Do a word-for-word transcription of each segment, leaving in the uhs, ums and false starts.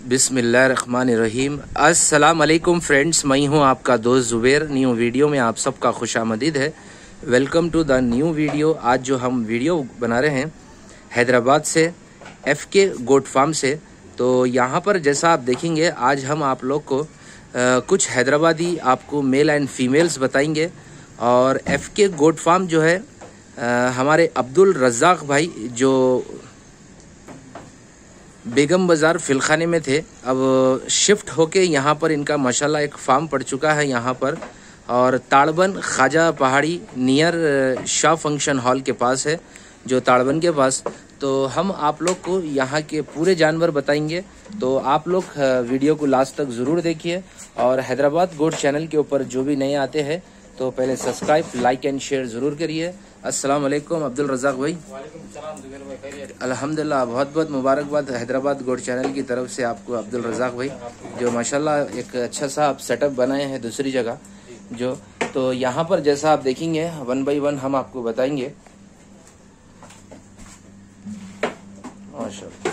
बिस्मिल्लाहिर्रहमानिर्रहीम। अस्सलाम वालेकुम फ्रेंड्स, मैं हूं आपका दोस्त ज़ुबैर। न्यू वीडियो में आप सबका खुशामदीद है। Welcome to the new video. आज जो हम वीडियो बना रहे हैं हैदराबाद से, एफ के गोट फार्म से। तो यहाँ पर जैसा आप देखेंगे, आज हम आप लोग को आ, कुछ हैदराबादी आपको मेल एंड फीमेल्स बताएंगे। और एफ के गोट फार्म जो है आ, हमारे अब्दुल रज़ाक भाई जो बेगम बाज़ार फिलखाने में थे, अब शिफ्ट होके यहाँ पर इनका माशाल्लाह एक फार्म पड़ चुका है यहाँ पर। और ताड़बन ख्वाजा पहाड़ी नियर शाह फंक्शन हॉल के पास है, जो ताड़बन के पास। तो हम आप लोग को यहाँ के पूरे जानवर बताएंगे, तो आप लोग वीडियो को लास्ट तक ज़रूर देखिए। और हैदराबाद गोट चैनल के ऊपर जो भी नए आते हैं तो पहले सब्सक्राइब, लाइक एंड शेयर ज़रूर करिए। अस्सलाम वालेकुम अब्दुल रज़ाक भाई। अल्हम्दुलिल्लाह, बहुत बहुत मुबारकबाद हैदराबाद गोट चैनल की तरफ से आपको अब्दुल रज़ाक भाई, जो माशाल्लाह एक अच्छा सा आप सेटअप बनाए हैं दूसरी जगह जो। तो यहाँ पर जैसा आप देखेंगे वन बाई वन हम आपको बताएंगे माशाल्लाह।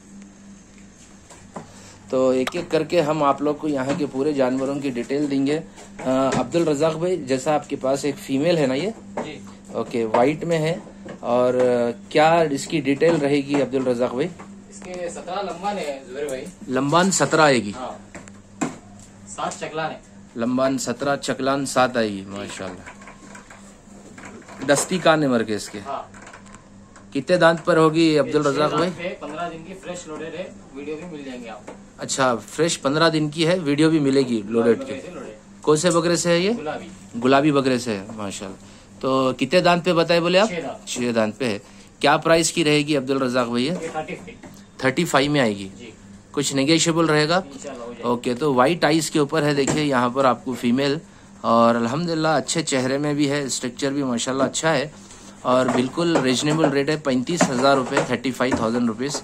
तो एक एक करके हम आप लोग को यहाँ के पूरे जानवरों की डिटेल देंगे। अब्दुल रज़ाक भाई, जैसा आपके पास एक फीमेल है ना, ये जी ओके वाइट में है, और क्या इसकी डिटेल रहेगी अब्दुल रज़ाक भाई? इसके सत्रह लंबान है ज़ुबैर भाई। लंबान सत्रह आएगी। हाँ। सात चकलान है। लंबान सत्रह, चकलान सात आएगी माशाल्लाह। दस्ती कान नंबर के इसके। हाँ। कितने दांत पर होगी अब्दुल रज़ाक भाई? पंद्रह दिन की फ्रेश लोडेड है, वीडियो भी मिल जाएंगे आपको। अच्छा, फ्रेश पंद्रह दिन की है, वीडियो भी मिलेगी लोडेड की। कौन से बकरे से है ये? गुलाबी। गुलाबी बकरे से है माशाल्लाह। तो कितने दांत पे बताए बोले आप? छह दांत पे है। क्या प्राइस की रहेगी अब्दुल रज़ाक भैया? थर्टी फाइव में आएगी। कुछ नेगोशिएबल रहेगा? ओके। तो वाइट आइस के ऊपर है, देखिए यहाँ पर आपको फीमेल, और अल्हम्दुलिल्लाह अच्छे चेहरे में भी है, स्ट्रक्चर भी माशाल्लाह अच्छा है, और बिल्कुल रीजनेबल रेट है, पैंतीस हजार रुपये, थर्टी फाइव थाउजेंड रुपीज़।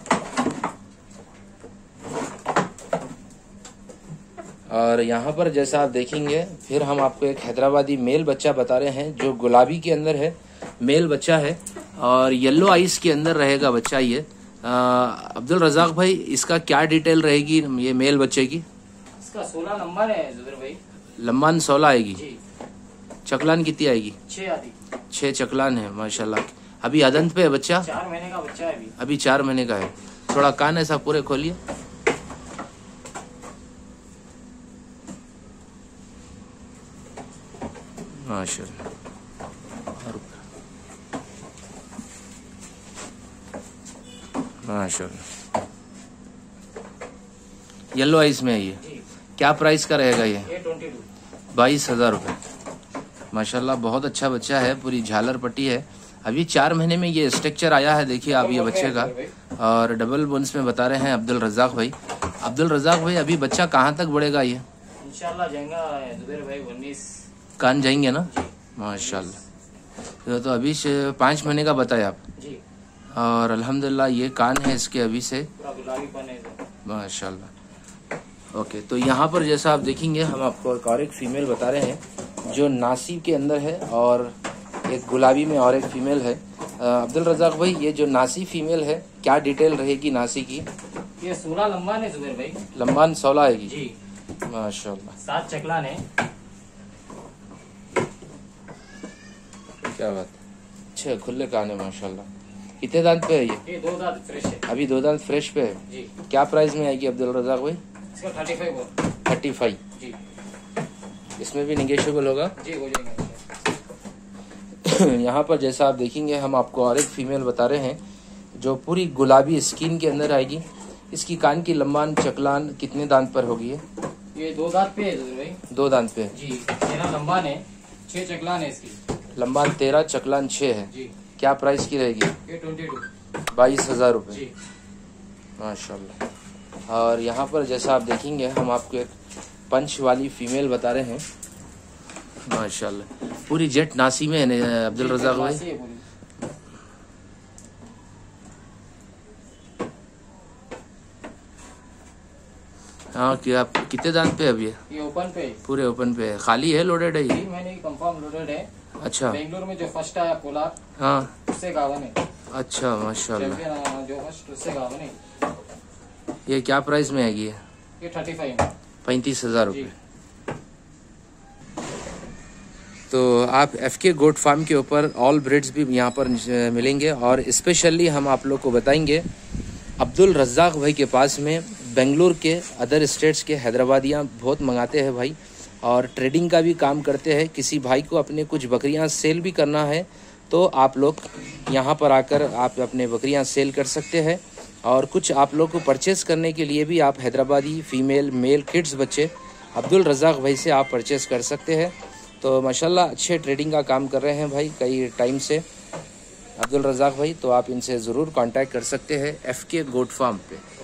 और यहाँ पर जैसा आप देखेंगे, फिर हम आपको एक हैदराबादी मेल बच्चा बता रहे हैं जो गुलाबी के अंदर है, मेल बच्चा है, और येलो आइस के अंदर रहेगा बच्चा ये। अब्दुल रज़ाक भाई, इसका क्या डिटेल रहेगी ये मेल बच्चे की? इसका सोलह नंबर है ज़ुबैर भाई। लंबान सोलह आएगी। चकलान कितनी आएगी? छह आती। छह चकलान है माशाल्लाह। अभी अदंत पे है बच्चा? चार महीने का बच्चा है अभी। अभी चार महीने का है। थोड़ा कान ऐसा पूरे खोलिए। माशाल्लाह। माशाल्लाह, येलो आइस में है ये। क्या प्राइस का रहेगा ये? बाईस हजार रुपये। माशाल्लाह, बहुत अच्छा बच्चा है, पूरी झालर पट्टी है। अभी चार महीने में ये स्ट्रक्चर आया है, देखिए आप ये बच्चे का, और डबल बोन्स में बता रहे हैं अब्दुल रज़ाक भाई। अब्दुल रज़ाक भाई, अभी बच्चा कहाँ तक बढ़ेगा ये? इंशाल्लाह जाएगा ज़ुबैर भाई उन्नीस कान जाएंगे ना माशाल्लाह। तो, तो अभी से पाँच महीने का बताया आप जी। और अल्हम्दुलिल्लाह ये कान है इसके अभी से माशाल्लाह। ओके। तो यहाँ पर जैसा आप देखेंगे, हम आपको एक और एक फीमेल बता रहे हैं जो नासी के अंदर है, और एक गुलाबी में और एक फीमेल है। अब्दुल रज़ाक भाई, ये जो नासी फीमेल है, क्या डिटेल रहेगी नासी की? ये सोलह लंबान है ज़ुबैर भाई। लंबान सोलह आएगी जी माशाल्लाह। सात चकलान है। क्या बात, अच्छे खुले कान है माशाल्लाह। कितने दांत पे है ये? ये दो दांत फ्रेश है। अभी दो दांत फ्रेश पे है जी। क्या प्राइस में आएगी अब्दुल रज़ाक भाई? इसका थर्टी फाइव थर्टी फाइव जी। इसमें भी निगेशिएबल होगा? जी, हो जाएगा। यहाँ पर जैसा आप देखेंगे, हम आपको और एक फीमेल बता रहे हैं जो पूरी गुलाबी स्किन के अंदर आएगी। इसकी कान की लंबान चकलान कितने दांत पर होगी ये? ये दो दांत पे है भाई। दो दांत पे जी। तेरह लंबान है, छह चकलान है इसकी। लंबान तेरह, चकलान छह है जी। क्या प्राइस की रहेगी? ये ट्वेंटी टू बाईस हजार रुपये माशाल्लाह। और यहाँ पर जैसा आप देखेंगे, हम आपको एक पंच वाली फीमेल बता रहे हैं माशाल्लाह। पूरी जेट नासी में है अब्दुल रज़ाक भाई। हाँ, क्या आप कितने दांत पे है अभी? ये ओपन पे है। पूरे ओपन पे है। खाली है, लोडेड है ये? तीन महीने की कंफर्म लोडेड है। अच्छा। बेंगलोर में जो फर्स्ट आया कोलार, हाँ, उससे गावन है। अच्छा माशाल्लाह। जो फर्स्ट उससे गावन है। ये क्या प्राइस में आएगी? ये थर्टी फाइव पैंतीस हजार रुपये। तो आप एफ के गोट फार्म के ऊपर ऑल ब्रीड्स भी यहाँ पर मिलेंगे। और स्पेशली हम आप लोग को बताएंगे अब्दुल रज़ाक भाई के पास में बेंगलुरु के अदर स्टेट्स के हैदराबादियाँ बहुत मंगाते हैं भाई, और ट्रेडिंग का भी काम करते हैं। किसी भाई को अपने कुछ बकरियाँ सेल भी करना है तो आप लोग यहाँ पर आकर आप अपने बकरियाँ सेल कर सकते हैं। और कुछ आप लोग को परचेस करने के लिए भी आप हैदराबादी फीमेल मेल किड्स बच्चे अब्दुल रज़ाक भाई से आप परचेस कर सकते हैं। तो माशाल्लाह अच्छे ट्रेडिंग का काम कर रहे हैं भाई कई टाइम से अब्दुल रज़ाक भाई। तो आप इनसे ज़रूर कांटेक्ट कर सकते हैं एफ के गोट फार्म पे।